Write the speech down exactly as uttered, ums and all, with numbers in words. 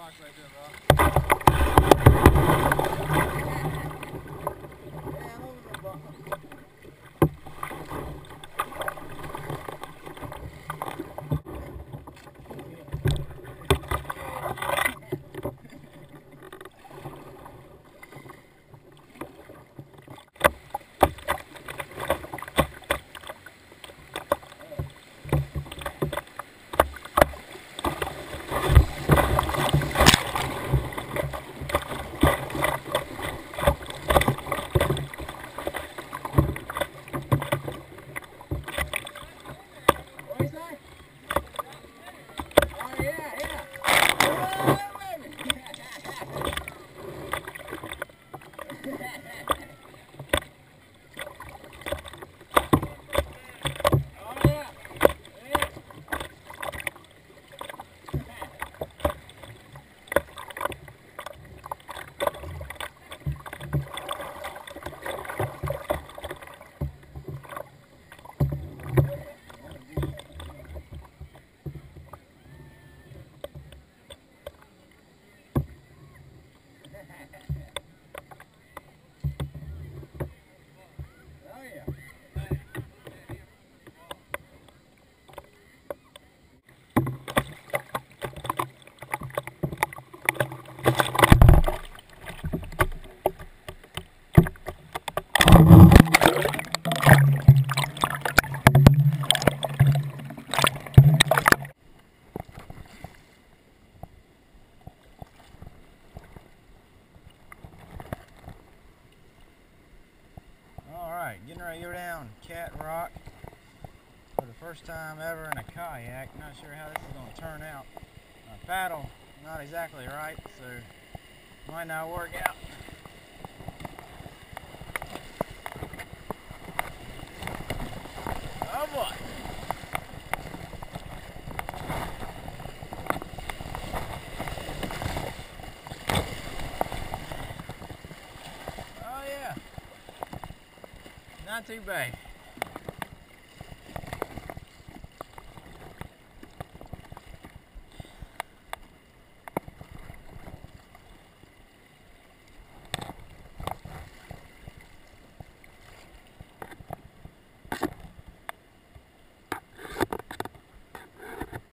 rock right there, bro. Yeah, hold it, bro. Getting ready to go down Cat Rock for the first time ever in a kayak. Not sure how this is going to turn out. My paddle not exactly right, so might not work out. Oh boy! Oh yeah! Not too bad.